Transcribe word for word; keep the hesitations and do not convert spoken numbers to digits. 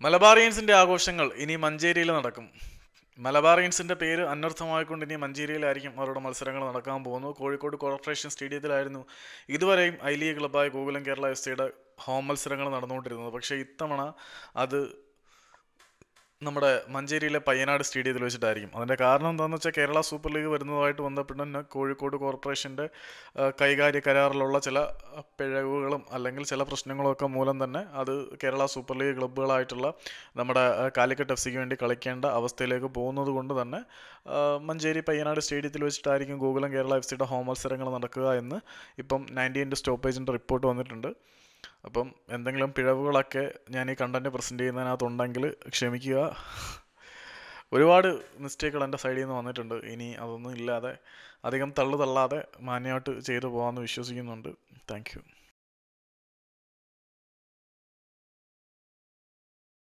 മലബാറിയൻസിന്റെ ആഘോഷങ്ങൾ ഇനി മഞ്ചേരിയിൽ നടക്കും. മലബാറിയൻസിന്റെ പേര് അനർത്ഥമായിക്കൊണ്ട് ഇനി മഞ്ചേരിയിലായിരിക്കും അവരുടെ മത്സരങ്ങൾ നടക്കാൻ പോകുന്നത്. കോഴിക്കോട് കോർപ്പറേഷൻ സ്റ്റേഡിയത്തിലായിരുന്നു ഇതുവരെയും ഐ ലീഗ് ക്ലബ്ബായ ഗോകുലം കേരള എഫ് സിയുടെ ഹോം മത്സരങ്ങൾ നടന്നുകൊണ്ടിരുന്നത്. പക്ഷേ ഇത്തവണ അത് നമ്മുടെ മഞ്ചേരിയിലെ പയ്യനാട് സ്റ്റേഡിയത്തിൽ വെച്ചിട്ടായിരിക്കും. അതിൻ്റെ കാരണം എന്താണെന്ന് വെച്ചാൽ കേരള സൂപ്പർ ലീഗ് വരുന്നതുമായിട്ട് ബന്ധപ്പെട്ട് തന്നെ കോഴിക്കോട് കോർപ്പറേഷൻ്റെ കൈകാര്യ കരാറിലുള്ള ചില പിഴവുകളും അല്ലെങ്കിൽ ചില പ്രശ്നങ്ങളൊക്കെ മൂലം തന്നെ അത് കേരള സൂപ്പർ ലീഗ് ക്ലബ്ബുകളായിട്ടുള്ള നമ്മുടെ കാലിക്കറ്റ് എഫ് സിക്ക് വേണ്ടി കളിക്കേണ്ട അവസ്ഥയിലേക്ക് പോകുന്നത് കൊണ്ട് തന്നെ മഞ്ചേരി പയ്യനാട് സ്റ്റേഡിയത്തിൽ വെച്ചിട്ടായിരിക്കും ഗോകുലം കേരള എഫ് സിയുടെ ഹോം മത്സരങ്ങൾ നടക്കുക എന്ന് ഇപ്പം നയൻറ്റീൻ്റെ സ്റ്റോപ്പേജിൻ്റെ റിപ്പോർട്ട് വന്നിട്ടുണ്ട്. അപ്പം എന്തെങ്കിലും പിഴവുകളൊക്കെ ഞാൻ ഈ കണ്ടന്റ് പ്രസൻറ്റ് ചെയ്യുന്നതിനകത്തുണ്ടെങ്കിൽ ക്ഷമിക്കുക. ഒരുപാട് മിസ്റ്റേക്കുകൾ എൻ്റെ സൈഡിൽ നിന്ന് വന്നിട്ടുണ്ട്. ഇനി അതൊന്നും ഇല്ലാതെ അധികം തള്ളു തള്ളാതെ മാന്യമായിട്ട് ചെയ്തു പോകാമെന്ന് വിശ്വസിക്കുന്നുണ്ട്. Thank U.